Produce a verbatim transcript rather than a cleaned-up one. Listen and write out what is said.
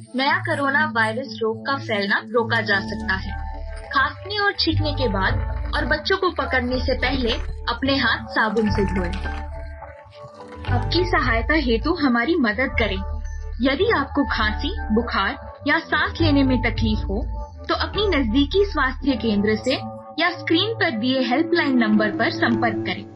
नया corona virus रोग का फैलना रोका जा सकता है। खांसने और छींकने के बाद और बच्चों को पकड़ने से पहले अपने हाथ साबुन से धोएं। आपकी सहायता हेतु हमारी मदद करें। यदि आपको खांसी, बुखार या सांस लेने में तकलीफ हो, तो अपनी नजदीकी स्वास्थ्य केंद्र से या स्क्रीन पर दिए हेल्पलाइन नंबर पर संपर्क करें।